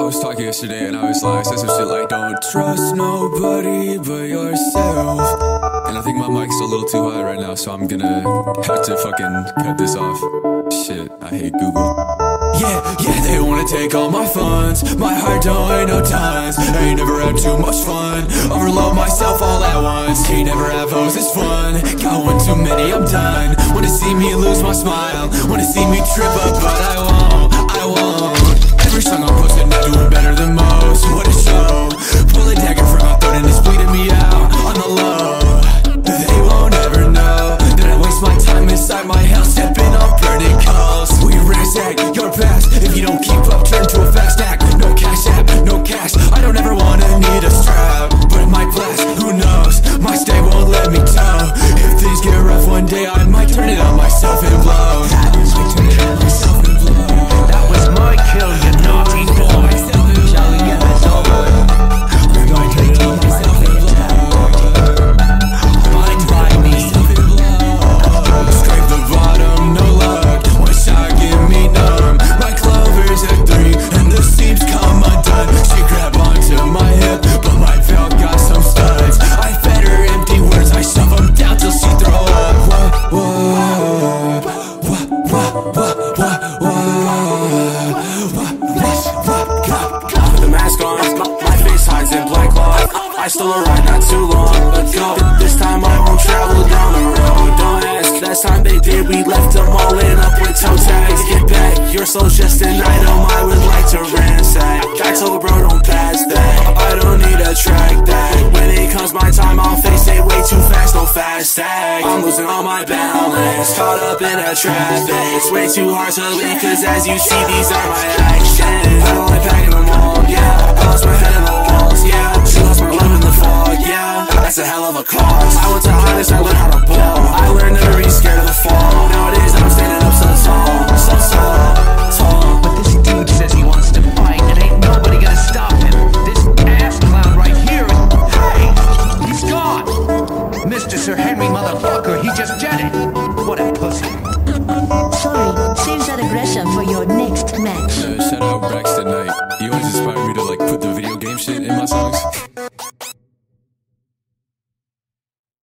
was talking yesterday and I said some shit like, don't trust nobody but yourself. And I think my mic's a little too high right now, so I'm gonna have to fucking cut this off. Shit, I hate Google. Yeah, they wanna take all my funds. My heart don't weigh no tons. I ain't never had too much fun. Overload myself all at once. Can't never have hoes, it's fun. Got one too many, I'm done. Wanna see me lose my smile. Wanna see me trip up, but I won't. Every song I'm posting, I'm doing better than most. What a show. Pull a dagger from my throat and it's bleeding me out on the low. They won't ever know that I waste my time inside my house, stepping on burning coals. We ransack your past. If you don't keep up, turn to a fast act. No cashapp, no cash. I don't ever wanna need a strap, but it might blast, who knows? My stay won't let me tow. If things get rough one day, I might turn it on myself and blow. That was my kill, you naughty boy. Shall we get this over? We're going to take myself and mind by me. Scrape the bottom, no luck. One shot, give me numb. My clovers at 3 and the seams come undone. She grab onto my hip, but my belt got some studs. I fed her empty words, I shove them down till she throw up. With the mask on, my face hides in black cloth. I stole a ride not too long ago. This time I won't travel down the road. Don't ask, last time they did, we left them all lit up with toe tags. Get back, your soul's just an item I would like to ransack. I told bro don't pass that, I don't need a track that. When it comes my time, I'll face it way too fast, no fast tag. I'm losing all my balance, caught up in a traffic. It's way too hard to leave, cause as you see, these are my actions. I don't like packing them all, yeah. I lost my head in the walls, yeah. She lost my love in the fog, yeah. That's a hell of a cost. I went to harness, I learned how to ball. I learned never be scared of the fall. Nowadays I'm standing up so tall, so tall. But this dude says he wants to fight, and ain't nobody gonna stop him. This ass clown right here is... Hey! He's gone! Mr. Sir Henry motherfucker, he just jetted. What a pussy. Sorry, save that aggression for your next